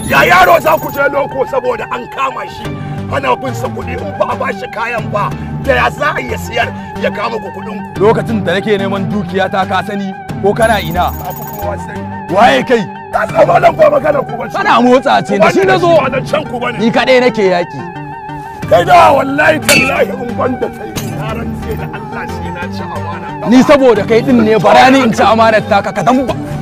ya yaro za ku je loko saboda an kama shi ana bin sa kuɗi in ba a bashi kayan ba da ya za a iya siyar ya kama ku kuɗin ku. Lokacin da nake neman dukiya ta ka sani ko kana ina? Ba ku kowa sani. Waye kai? Ka tsama nan ko magana ku bace. Kana motsa ce da shi na zo. Ni kaɗai nake yaki. Kai da wallahi tallahi in banda kai na rantse da Allah sai na ci amana. Ni saboda kai din ne bara ni in ci amanar taka ka dan